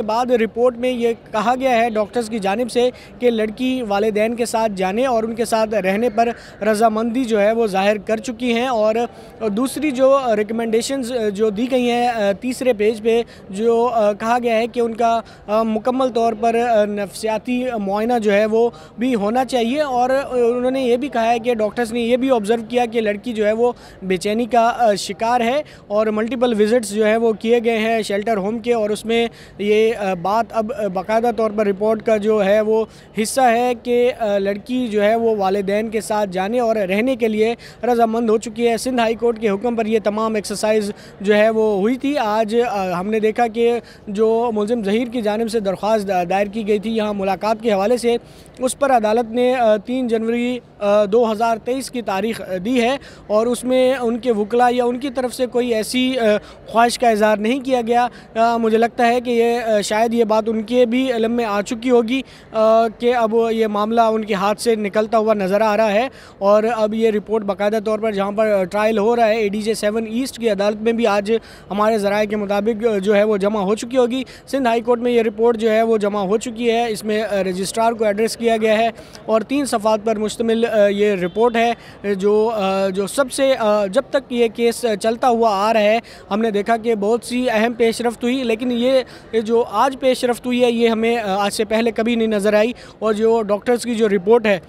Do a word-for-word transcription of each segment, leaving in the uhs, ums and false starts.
बाद रिपोर्ट में ये कहा गया है डॉक्टर्स की जानिब से कि लड़की वालिदैन के साथ जाने और उनके साथ रहने पर रज़ामंदी जो है वो ज़ाहिर कर चुकी हैं। और दूसरी जो रिकमेंडेशंस जो दी गई हैं तीसरे पेज पे जो कहा गया है कि उनका मुकम्मल तौर पर नफ्सियाती मुआयना जो है वो भी होना चाहिए। और उन्होंने ये भी कहा है कि डॉक्टर्स ने ये भी ऑब्ज़र्व किया कि लड़की जो है वो बेचैनी का शिकार है और मल्टीपल विज़िट्स जो है वो किए गए हैं शेल्टर होम के, और उसमें ये बात अब बाकायदा तौर पर रिपोर्ट का जो है वो हिस्सा है कि लड़की जो है वो वालिदैन के साथ जाने और रहने के लिए रज़ामंद हो चुकी है। सिंध हाई कोर्ट के हुक्म पर ये तमाम एक्सरसाइज जो है वो हुई थी। आज हमने देखा कि जो मुलज़िम ज़हीर की जानिब से दरख्वास्त दायर की गई थी यहाँ मुलाकात के हवाले से, उस पर अदालत ने तीन जनवरी दो हज़ार तेईस की तारीख़ दी है और उसमें उनके वकला या उनकी तरफ से कोई ऐसी ख्वाहिश का इज़हार नहीं किया गया। आ, मुझे लगता है कि ये शायद ये बात उनके भी इल्म में आ चुकी होगी कि अब ये मामला उनके हाथ से निकलता हुआ नज़र आ रहा है। और अब ये रिपोर्ट बाकायदा तौर पर जहाँ पर ट्रायल हो रहा है A D J seven east की अदालत में भी आज हमारे ज़राए के मुताबिक जो है वो जमा हो चुकी होगी। सिंध हाई कोर्ट में ये रिपोर्ट जो है वो जमा हो चुकी है। इसमें रजिस्ट्रार को एड्रेस किया गया है और तीन सफ़ात पर मुश्तमिल ये रिपोर्ट है जो जो सबसे जब तक ये केस चलता हुआ आ रहा है हमने देखा कि बहुत सी अहम पेशरफ्त हुई, लेकिन ये जो आज पेशरफ्त हुई है ये हमें आज से पहले कभी नहीं नज़र आई। और जो डॉक्टर्स की जो रिपोर्ट है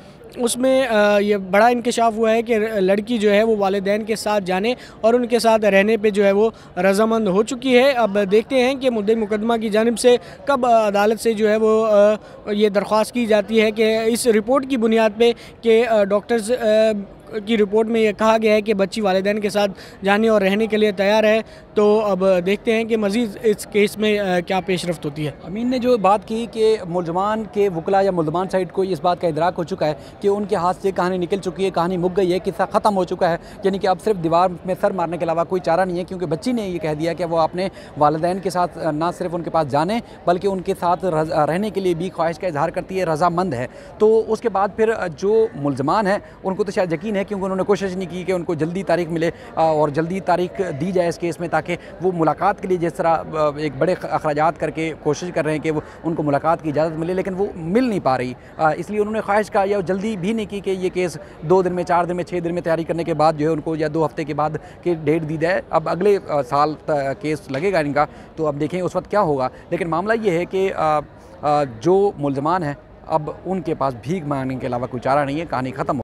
उसमें ये बड़ा इंकशाफ हुआ है कि लड़की जो है वो वालिदैन के साथ जाने और उनके साथ रहने पे जो है वो रज़ामंद हो चुकी है। अब देखते हैं कि मुद्दे मुकदमा की जानिब से कब अदालत से जो है वो ये दरख्वास्त की जाती है कि इस रिपोर्ट की बुनियाद पे कि डॉक्टर्स की रिपोर्ट में ये कहा गया है कि बच्ची वालिदैन के साथ जाने और रहने के लिए तैयार है। तो अब देखते हैं कि मज़ीद इस केस में क्या पेशरफ्त होती है। अमीन ने जो बात की कि मुलजमान के वकला या मुलजमान साइड को इस बात का इदराक हो चुका है कि उनके हाथ से कहानी निकल चुकी है, कहानी मुक गई है, किस्सा ख़त्म हो चुका है, यानी कि अब सिर्फ दीवार में सर मारने के अलावा कोई चारा नहीं है, क्योंकि बच्ची ने ये कह दिया कि वो अपने वालिदैन के साथ ना सिर्फ उनके पास जाने बल्कि उनके साथ रहने के लिए भी ख्वाहिश का इजहार करती है, रज़ामंद है। तो उसके बाद फिर जो मुलजमान हैं उनको तो शायद यकीन है, क्योंकि उन्होंने कोशिश नहीं की कि उनको जल्दी तारीख मिले और जल्दी तारीख दी जाए इस केस में, ताकि वो मुलाकात के लिए जिस तरह एक बड़े अखराजात करके कोशिश कर रहे हैं कि वो उनको मुलाकात की इजाज़त मिले, लेकिन वो मिल नहीं पा रही। इसलिए उन्होंने ख्वाहिश का या जल्दी भी नहीं की कि ये केस दो दिन में, चार दिन में, छः दिन में तैयारी करने के बाद जो है उनको या दो हफ्ते के बाद की डेट दी जाए। अब अगले साल केस लगेगा इनका, तो अब देखें उस वक्त क्या होगा। लेकिन मामला ये है कि जो मुलजमान हैं अब उनके पास भीख मांगने के अलावा कोई चारा नहीं है, कहानी ख़त्म।